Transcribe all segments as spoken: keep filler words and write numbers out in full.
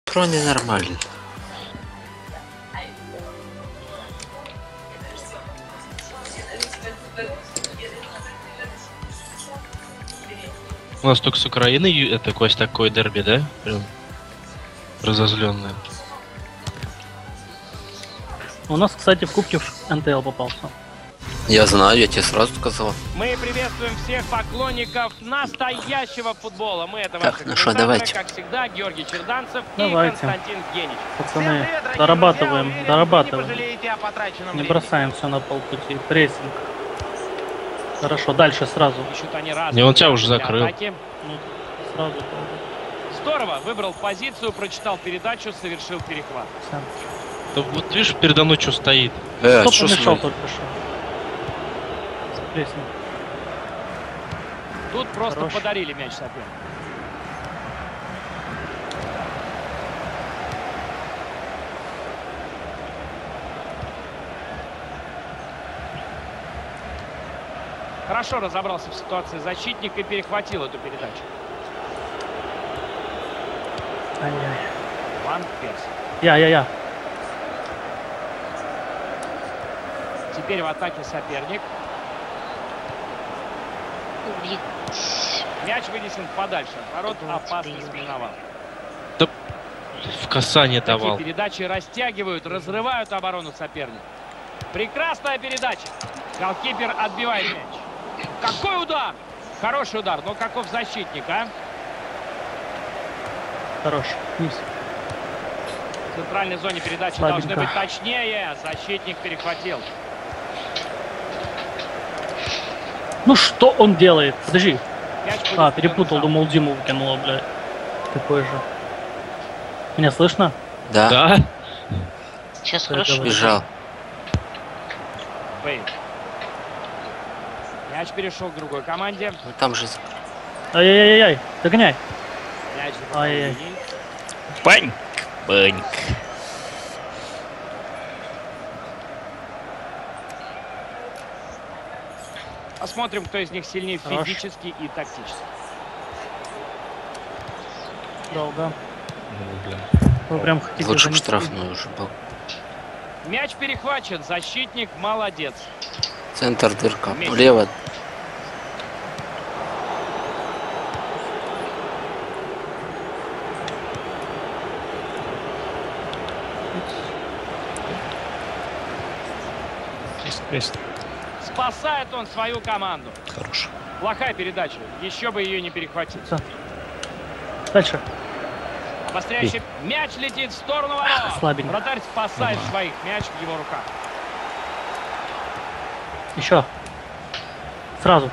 Про ненормальный. У нас только с Украины это Кость такой дерби, да? Прям разозленное. У нас, кстати, в Кубке эн тэ эл попался. Я знаю, я тебе сразу сказал. Мы приветствуем всех поклонников настоящего футбола. Мы это Так, ваши ну что, комментаторы, давайте. как всегда, Георгий Черданцев Давайте. и Константин Генич. Пацаны, Привет, дорабатываем, друзья. Уверен, дорабатываем. вы не пожалеете о потраченном Не времени. бросаем все на полпути. Прессинг. Хорошо, дальше сразу. Ищут они раз. Не, он тебя уже закрыл. Атаки. Ну, сразу. Здорово, выбрал позицию, прочитал передачу, совершил перехват. Всё. Да вот видишь, передо мной что стоит. Э, Кто что помешал с только что? Прессинг. Тут просто Хорош. подарили мяч сопернику. Хорошо разобрался в ситуации защитник и перехватил эту передачу. Ай-яй. Ван Перси. Я, я, я. Теперь в атаке соперник. Мяч вынесен подальше. Ворот опасность миновал. В касание Такие давал. передачи растягивают, разрывают оборону соперника. Прекрасная передача. Голкипер отбивает мяч. Какой удар! Хороший удар, но каков защитник, а? Хорош. Вниз. В центральной зоне передачи Слабенько. должны быть точнее. Защитник перехватил. Ну что он делает? Подожди. Мяч будет А, в перепутал, зону думал Диму выкинула, блядь. Такой же. Меня слышно? Да, Да? Сейчас Что хорошо. это? бежал. Бейл. Мяч перешел к другой команде. Ну, там же... Ай-яй-яй-яй, догоняй. Мяч за Ай-яй. боковой линией. Бань! Бань! Посмотрим, кто из них сильнее Хорош. физически и тактически. Долго. Ну, блин. Вы прям хотите Лучше бы занести? штрафной уже был. Мяч перехвачен. Защитник молодец. Центр дырка. Влево. Есть, есть. Спасает он свою команду. Хорош. Плохая передача. Еще бы ее не перехватить. Дальше. Обостряющий мяч летит в сторону ворот. Слабенько. Вратарь спасает своих. Мяч в его руках. Еще. Сразу.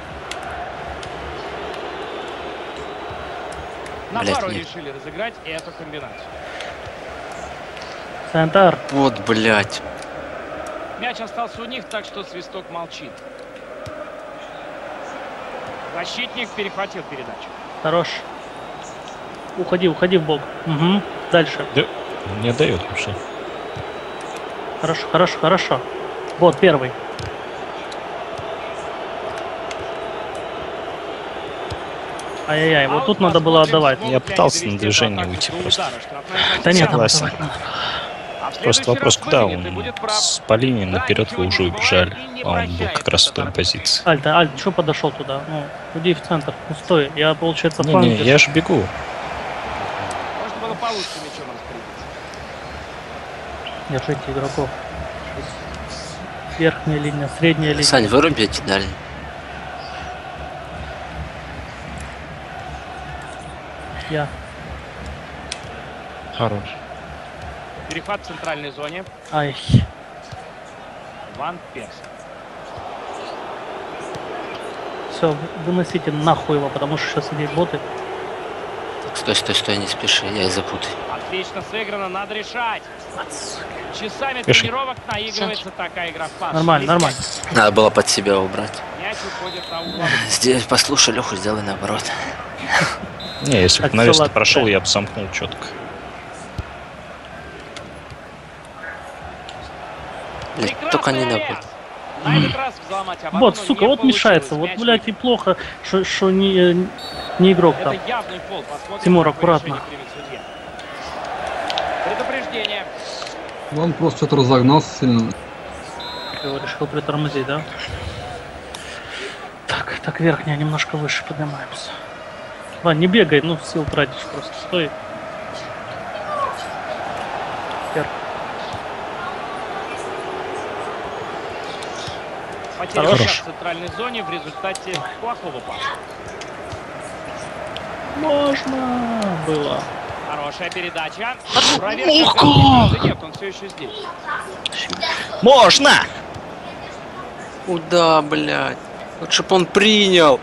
На Блядь, пару нет. решили разыграть эту комбинацию. Центр. Вот, блядь. Мяч остался у них, так что свисток молчит. Защитник перехватил передачу. Хорош. Уходи, уходи в бок. Угу. Дальше. Да, не отдает вообще. Хорошо, хорошо, хорошо. Вот первый. Ай-яй-яй, вот А тут вот надо было посмотрим, отдавать. смогут Я ли пытался они на довести движение эту атаку уйти до просто. удара. Штрафная зона Да нет, там Согласен. отдавать надо. А в Просто следующий вопрос, раз куда выгонит и он будет прав. с, по линии Да, наперед ничего вы не уже забывает убежали, и не а он был прощает как раз в той этот позиции. Альт, Альт, что подошел туда? Ну, иди в центр. Ну, стой, я, получается, Не, фланг не, держу. я же бегу. Можно было получше мячом распорядиться. Держите игроков. Верхняя линия, средняя линия. Сань, выруби эти дальние. Я. Хорош. Перехват в центральной зоне. Ай. Ван Перси. Все, выносите нахуй его, потому что сейчас идет боты. Стой, стой, стой, не спеши, я их запутаю. Отлично сыграно, надо решать. Часами Пиши. тренировок наигрывается такая игра в пас. Нормально, нормально. Надо было под себя убрать. Мяч уходит на угол. Здесь, послушай, Леху, сделай наоборот. Не, если Так, бы навес всё, ладно, прошел, да. я бы замкнул четко. Блядь, только не на Прекрасный бот. навес. На этот раз взломать оборону Вот, сука, не вот получилось. мешается. Вот, Мяч блядь, и плохо, что, что не, не игрок там. Это явный фол. Посмотрим, Тимур, какое аккуратно. решение примет судья. Предупреждение. Он просто что-то разогнался сильно. Ты его решил притормозить, да? Так, так, верхняя немножко выше поднимаемся. Ладно, не бегай, ну сил тратишь, просто стой. Вверх. Потеря Хорош. в центральной зоне в результате плохого паса. Можно было. Хорошая передача. Муха! Проверка. Нет, он все еще здесь. Можно! Куда, блядь? Лучше бы он принял.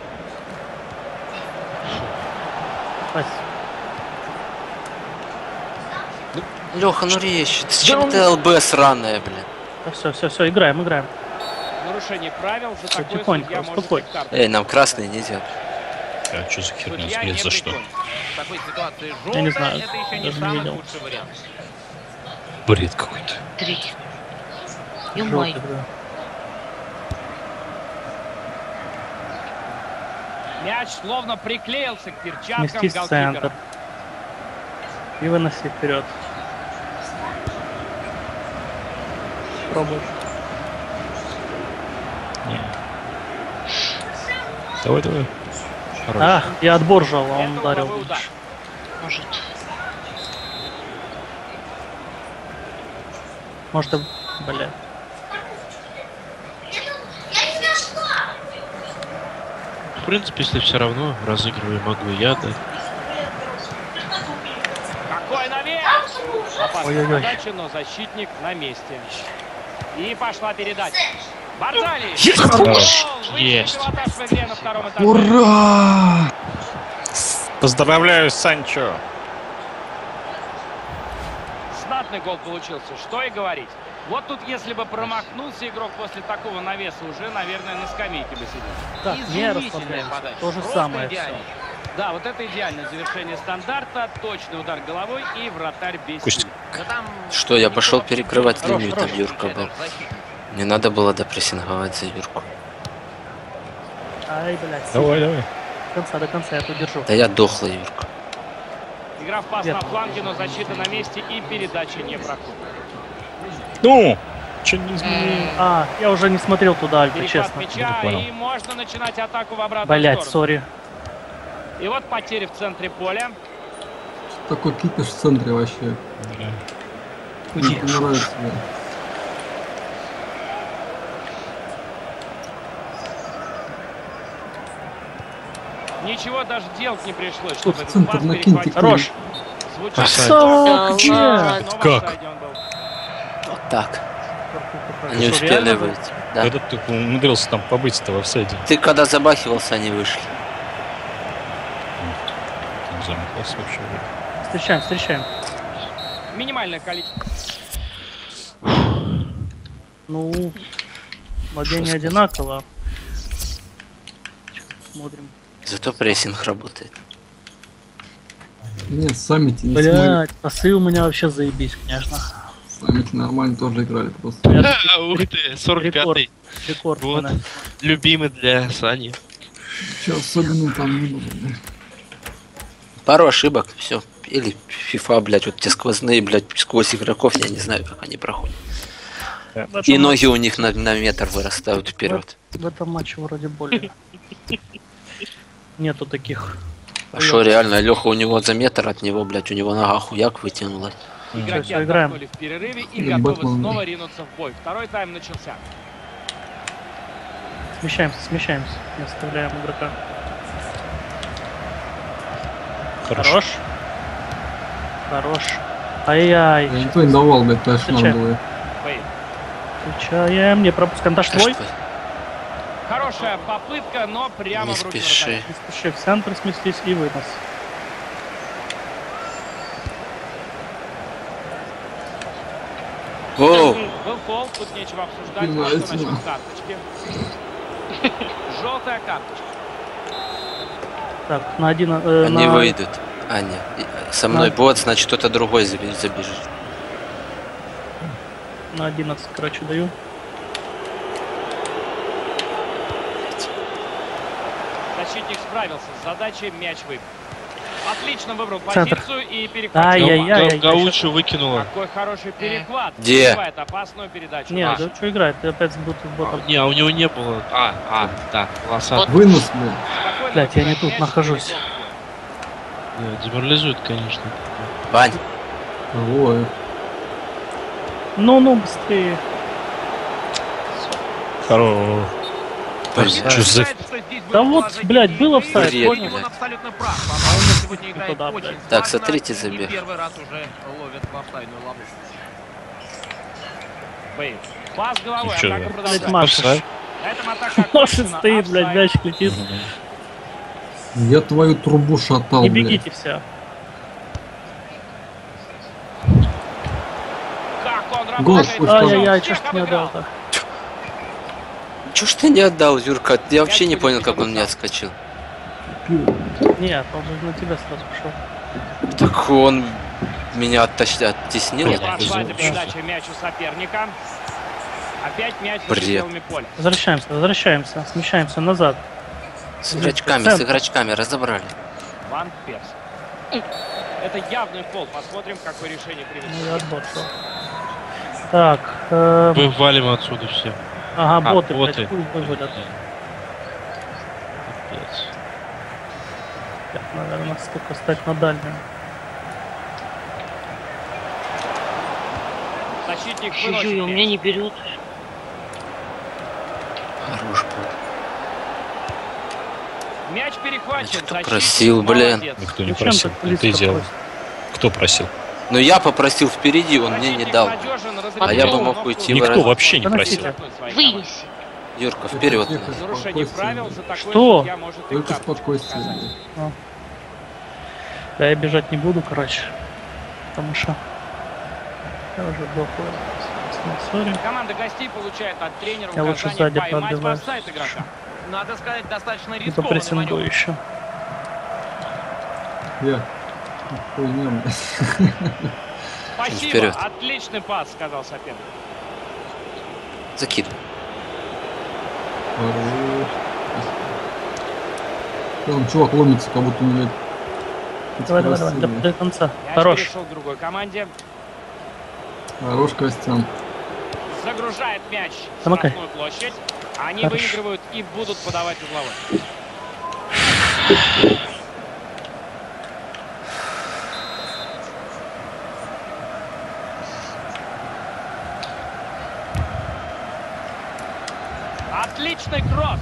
Пась. Леха, ну речь. С чем ты ЛБ сраная, блин? Да все, все, все, играем, играем. Нарушение правил. За такое тихонько, судья может успокойся. дать карту. Эй, нам красный нельзя. А что за херня? Судья Нет, не за что? прикончит. В такой ситуации Я желтая, не знаю, это еще не даже не самый видел. худший вариант. Бред какой-то. Три. Желтый, Ё-мой. да. Мяч словно приклеился к перчаткам Сместись в голкипера. центр. И выноси вперед. Пробуй. Давай, давай. Хорош. А, я отбор жал, а он Это ударил. угловой удар. Может. Может, и... Бля. В принципе, если все равно разыгрываю, могу я, да. Какой навес! Опасная Ой-ой-ой. подача, но защитник на месте. И пошла передача. Барзали! Хорош. Гол! Есть. Высший пилотаж в игре на втором этаже. Ура! Поздравляю, Санчо. Знатный гол получился, что и говорить. Вот тут, если бы промахнулся игрок после такого навеса, уже, наверное, на скамейке бы сидел. Так, не Изумительная расслабляемся. подача. То же Просто самое идеально. Да, вот это идеальное завершение стандарта, точный удар головой и вратарь без Костя. сил. Да там Что, я пошел перекрывать Хорош, линию, хорош. там Юрка был. Не надо было допрессинговать за Юрку. Ай, блядь. Давай, давай. До конца, до конца я тут держу. Да я дохлый, Юрка. Игра в пас Вверх. на фланге, но защита на месте и передача не проходит. Ну, что не изменил? А, я уже не смотрел туда, Альта, Перехват честно. мяча, понял. и можно начинать атаку в обратную Блять, сторону. сори. И вот потери в центре поля. Такой кипиш в центре вообще. Уйди. Мне нравится, да. Ничего даже делать не пришлось, Тут чтобы в этот центр пас накиньте перехватить. Хорош. Звучит Офсайд. так. Нет. Снова Как? офсайде он был. Вот так. Что, Они успели реально? выйти. Да. Этот ты умудрился там побыть-то в офсайде. Ты когда забахивался, они вышли. Там замахался вообще. Встречаем, встречаем. Минимальное количество. Ну, владение Жестко. одинаково. Смотрим. Зато прессинг работает. Нет, саммите не смотрят. Блять, пасы у меня вообще заебись, конечно. Саммите нормально тоже играли просто. Я А, ух ты, сорок пятый. рекорд. Вот. мене. Любимый для Сани. Че особенно там не было, да. Пару ошибок, все. Или FIFA, блядь, вот те сквозные, блядь, сквозь игроков, я не знаю, как они проходят. В этом И матче- ноги у них на, на метр вырастают вперед. В этом матче вроде более. Нету таких. А что реально, Леха у него за метр от него, блядь, у него нога хуяк вытянулась. Игроки всё, играем. отдохнули в перерыве и Или готовы Бэтмен. снова ринуться в бой. Второй тайм начался. Смещаемся, смещаемся. Не оставляем игрока. Хорошо. Хорош. Хорош. Ай-яй. Я никто не давал, блядь, дальше Встречаем. надо было. Бэй. Включаем. Не пропускаем. Даш твой? Что? Хорошая попытка, но прямо Не в руки спеши. вратаря. Не спеши, в центр сместись и вынос. Оу! Был фол, тут нечего обсуждать. Не Вот знаю, что насчет Тима. карточки. Желтая карточка. Так, на один... э, Они на... выйдут. А, нет. И- Со мной На- бот, значит кто-то другой заби- забежит. На одиннадцать, короче, даю. Защитник справился с задачей, мяч выбил. Отлично выбрал Центр. позицию и перехватил. Ай-яй-яй. Га- Гаучу выкинула. Какой хороший перехват. Где? Забивает опасную передачу. Нет, Наш. да что играет? Ты опять с бутом. ботом. Не, а у него не было. А, а, да, волосатый. Вынос, блядь. Спокойно Блядь, я не отбивает тут мяч. нахожусь. Да, деморализует, конечно. Вань, Ой. Ну-ну, быстрее. Хоро. блядь. Чё за... Да вот, блядь, был офсайд, Бред, понял? блядь. абсолютно прав. По-моему, сегодня играет Туда, очень блядь. Так, слаженно, смотрите, и забег. первый раз уже ловит в офсайдную ловушку. Бейт. Пас головой, Ну чё, атака да. Блядь, продолжается. Машешь. Офсайд? На этом атака Машет окончена. стоит, блядь, Офсайд. мячик летит. Я твою трубу шатал, Не блядь. бегите все. Как он Гол, работает. пусть Ай-яй-яй, Всех что ж ты не обыграл. отдал-то? Чё ж ты не отдал, Юрка? Я вообще не понял, как он не отскочил. Пиво. Нет, он же на тебя сразу пошел. Так он меня оттащ- оттеснил. Блядь. Прошла эта Безумно. передача мяч у соперника. Опять мяч за Бред. пределами поля. Возвращаемся, возвращаемся, смещаемся назад. С игрочками, с игрочками разобрали. Ван Перс. Это явный фол. Посмотрим, какое решение примет. Ну, я отбот шел. Так, э, Мы валим отсюда все. ага, А, боты, боты. блядь, хуй выводят. Капец. Так, наверное, столько стать на дальнем. Защитник Чужую выносит у меня мяч. не берут. Хорош был. Мяч перехвачен. Кто Защитник просил, блин? молодец. Никто не Зачем просил. так Это близко и делал. просит? Кто просил? Ну я попросил впереди, он мне не Защитник дал. надежен, А я бы разрядил мог ногу. уйти в Никто раз. вообще не Выносите. просил. Своей команде. Вынеси. Юрка, вперед. Тихо, нас. Нарушение спокойствие, правил, блядь. за такое Что? судья может и Только карту спокойствие, показать. блядь. Да, я бежать не буду, короче. Потому что я уже дохлый. Сори. Команда гостей получает от тренера Я лучше указание сзади поймать в подбиваюсь. офсайд игрока. Надо сказать, достаточно И рискованный попрессингую маневр. еще. Я. Хуйня, блядь. Спасибо, Вперед. отличный пас, сказал соперник. Закидывай. Хорош. Там чувак ломится, как будто, блядь. Давай, давай, давай, до, красивый. до конца. Мяч Хорош. перешел к другой команде. Хорош, Костян. Загружает мяч в Замыкай. штрафную площадь. Они Хорош. выигрывают и будут подавать угловой. Отличный кросс.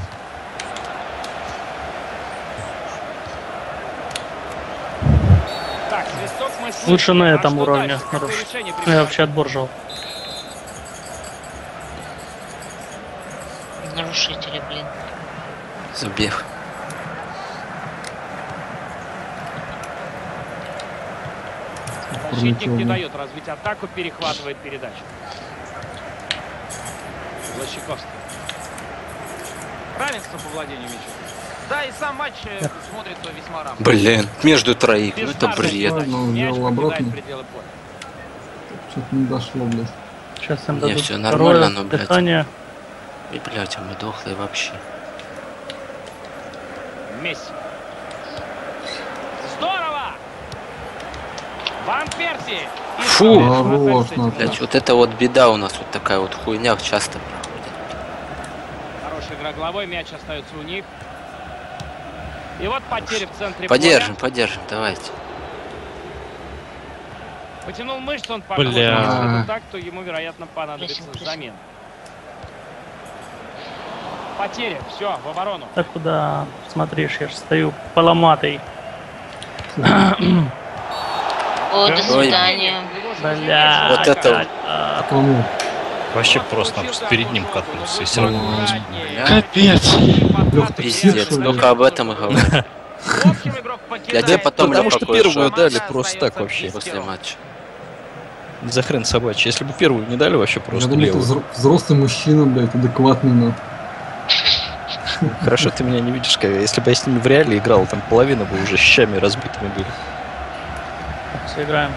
Так, свисток мы слышали. Лучше на А этом что уровне. дальше? Какое Хорош. решение Я принимать? вообще отбор жал. Нарушители, блин. Забег. Защитник Пролетел, не да. дает развить атаку, перехватывает передачу. Лощиковский. Равенство по владению мячом. Да, и сам матч э, смотрится весьма равно. Блин, между троих. Ну это Бездарная бред. передача. Ну, Мяч взял покидает обратно. пределы поля. Что-то не дошло, блядь. Сейчас им Не, дадут всё второе нормально, но, блядь. дыхание. И, блядь, а мы дохлые вообще. Месси. Здорово! Ван Перси! И Фу! снова Хорош, вратарь с надо. этим. Блядь, вот это вот беда у нас, вот такая вот хуйня часто проходит. Хорошая игра головой, мяч остается у них. И вот потеря в центре Подержим, поля. подержим, давайте. Потянул мышцу, он похож. Бля. Если это так, то ему, вероятно, понадобится Прессинг, прессинг. замена. Потеря, все, в оборону. Так куда смотришь, я же стою поломатый. О, до Ой. свидания. Бля. Вот это а, Кому? Вообще просто перед ним катнулся и все равно. Капец. Лёх, ты Пиздец, что ли? только об этом и говорю. Я тебе потом Потому что покажу первую шанс дали просто так вообще. после матча. За хрен собачий. Если бы первую не дали, вообще Я просто думаю, ты левую. взро- взрослый мужчина, блядь, адекватный, но. Хорошо, ты меня не видишь, как если бы я с ними в реале играл, там половина бы уже щами разбитыми были. все играем.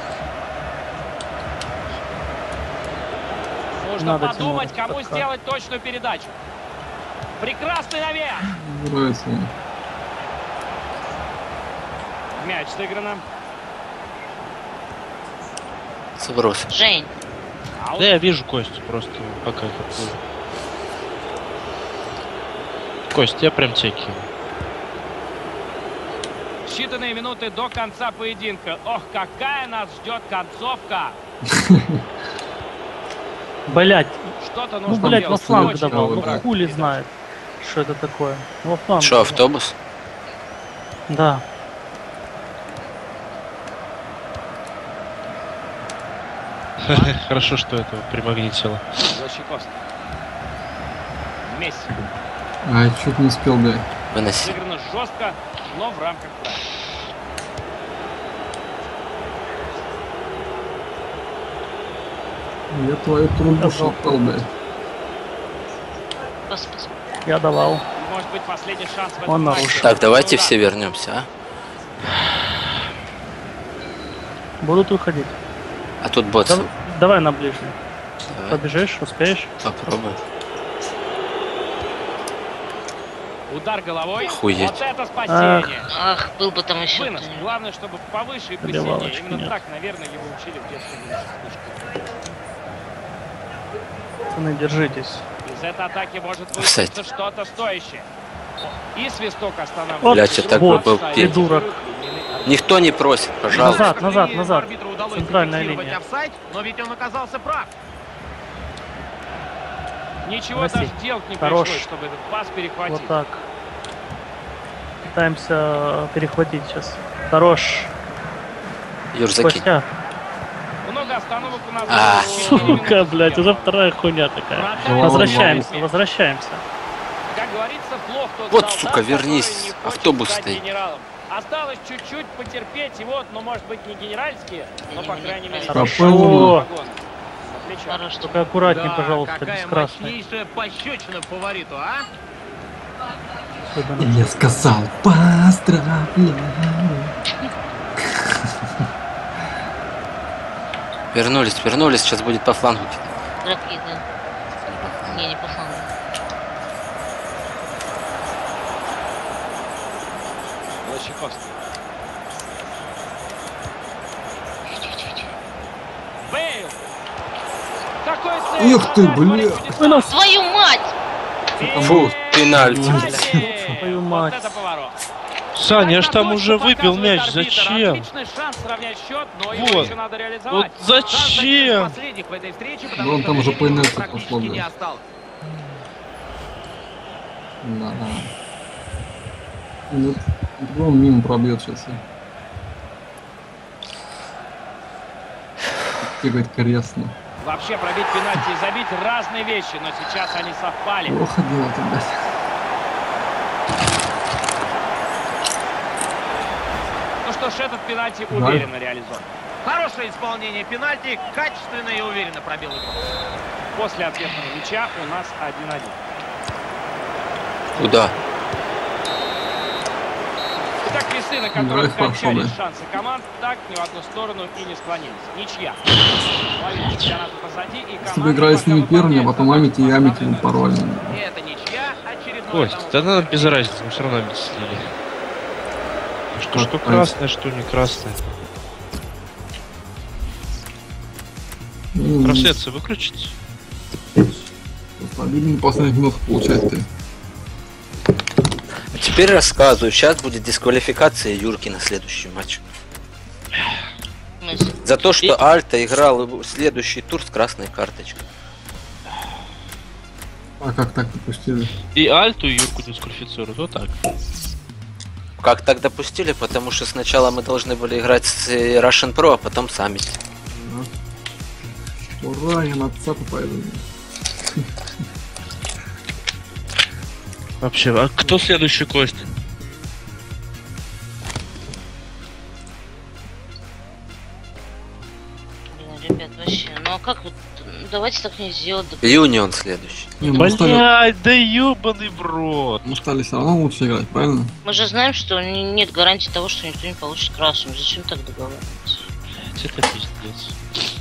Нужно Надо подумать, Тимуру кому пока. сделать точную передачу. Прекрасный навес. Нравится мне. Мяч сыграно. Сброс. Жень, Аут. Да я вижу Костю, просто пока какой. Кость, я прям тебя кину. Считанные минуты до конца поединка. Ох, какая нас ждет концовка. Блять, Что-то ну нужно блять, во делать. фланг Очень давал, ну много хули враг. знает, что это такое. Во фланг. Что, давал. автобус? Да. Хорошо, что этого примагнитило. Защиковский. Месси. А, я чуть не успел, блядь. Выноси. Сыграно жестко, но в рамках правил. Я твою трубу Давал. шептал, блядь. пас, пас. Я давал. Может быть, последний шанс в этом Он матче. нарушил. Так, давайте Удар. все вернемся, а? Будут выходить. А тут боцы. Дав- Давай на ближний. Давай, Побежишь, успеешь? попробуем. Удар головой. Охуеть. Вот это спасение. Ах, был бы там еще. Вынос. кто-нибудь. Главное, чтобы повыше и посильнее. Добивалочки Именно нет. так, наверное, его учили в детстве. Пацаны, держитесь. Из этой атаки может Офсайд. получиться что-то стоящее. И свисток останавливает. Вот, Блядь, это вот, был ты пень. дурак. Никто не просит, пожалуйста. Назад, назад, Арбитру назад. удалось Центральная зафиксировать линия. офсайд, но ведь он оказался прав. Ничего Васи, даже делать не хорош. пришлось, чтобы этот пас перехватить. Вот так. Пытаемся перехватить сейчас. Хорош. Юр, закинь. Костя. Много остановок у нас. А, было. Четыре минуты Сука, блядь, сделано. уже вторая хуйня такая. Вратарь Возвращаемся, забил. возвращаемся. Как говорится, плох тот Вот, солдат, сука, вернись, который не хочет автобус стать стоит. генералом. Осталось чуть-чуть потерпеть, и вот, ну, может быть, не генеральские, но, по крайней мере, Хорошо. погоны на плечах. Хорош, что Только аккуратней, Да, пожалуйста, без какая красной. мощнейшая пощечина фавориту, а? Особенно. Я сказал, поздравляю. Вернулись, вернулись, сейчас будет по флангу. Драки, да. Не, не по флангу. Лощиковский. Бейл! Какой сейв! Ух ты, Вратарь бля. творит чудеса! Вынос. Твою мать! Фу, пенальти. Пенальти! Твою Вот мать. это поворот. Саня, я ж там Точно уже выбил показывает мяч, арбитр. зачем? Отличный шанс сравнять счет, но его Вот. еще надо реализовать. Вот зачем? Последних в этой встрече, Да потому он что там уже времени по инерции практически пошло, не блядь. осталось. Да, да. Ну, по-моему, мимо пробьет сейчас. Тебе корректно. Вообще пробить пенальти и забить разные вещи, но сейчас они совпали. Плохо дело-то, блядь. Ну что ж, этот пенальти уверенно реализован. Хорошее исполнение пенальти, качественно и уверенно пробил его. После ответного мяча у нас один-один. Куда? Итак, весы, на Играть которых хорошо, кончались да. шансы команд, так ни в одну сторону и не склонились. Ничья. Половина чемпионата позади, и Если команды бы играли с ними пока первыми, а выполняют потом амити и задачу, амити бы поставленную порвали. И это ничья, очередной Кость, тому да нам без подтверждение. разницы, мы все равно объяснили. Что, что Как красное, что не красное. Ну, Трансляцию выключить? просто обидно последних минут получается. А теперь рассказываю. Сейчас будет дисквалификация Юрки на следующий матч. В смысле? За то, что Альта играл в следующий тур с красной карточкой. А как так допустили? И Альту, и Юрку дисквалифицируют, вот так. Как так допустили? Потому что сначала мы должны были играть с э, Russian Pro, а потом сами. Ура, я на отца пойду. Вообще, а кто следующий, Кость? Блин, ребят, вообще. Ну а как вот? Давайте так не сделать. Да, Юнион следующий. Не, ну мы стали, Блядь, да ёбаный в рот. мы стали все равно лучше играть, правильно? Мы же знаем, что не- нет гарантии того, что никто не получит красную. Зачем так договариваться? Блядь, это пиздец.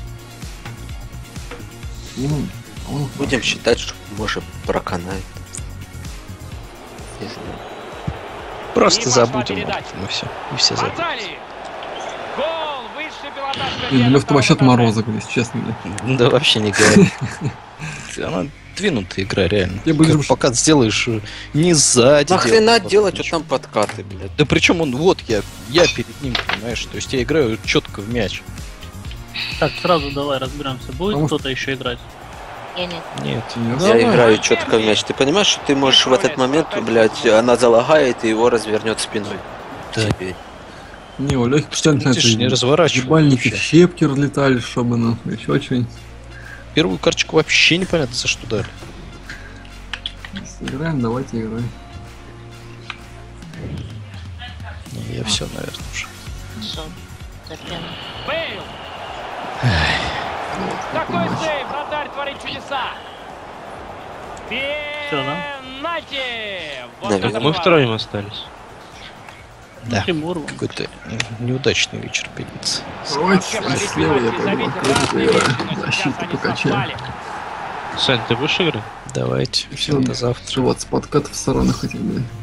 Ну, он Будем считать, что может проканает. Не знаю. Просто И пошла забудем об передача. этом, и все. И все забудут. Портали. Гол, высший пилотаж И Лёв, ты вообще соперника отморозок, если честно, блядь. Да вообще не говори. Она двинутая игра, реально. Я бы Как лишь- пока сделаешь э, не сзади. Нахрена делать, делать ничего. вот там подкаты, блядь? Да причем он, вот я, я перед ним, понимаешь, то есть я играю четко в мяч. Так, сразу давай разберемся. Будет Потому что- кто-то еще играть? Я нет. Нет. Нет. Я Давай. играю четко в мяч. Ты понимаешь, что ты можешь в этот момент, блядь, она залагает и его развернет спиной. Да. Тебе. Не, у Лёхи постоянно Ты ж не разворачивай ебальники, вообще. щепки разлетали, чтобы нахуй, еще что-нибудь. Первую карточку вообще непонятно за что дали. Играем, давайте играем. Не, я все, наверное, уже. Все. Запьян. Бейл. Такой сейв, вратарь творит чудеса. Всё, да? Пенальти. Вот Наверное. это Мы поворот. втроем остались. Да. Тимур вон. Какой-то э, неудачный вечер пятницы. Давайте, Вообще, слева я пробить пойду, пенальти открытую разные играю. вещи, но сейчас Защиту они покачаю. совпали. Сань, ты будешь играть? Давайте, все, до завтра. Вот, с подкатов в сторону хотя бы.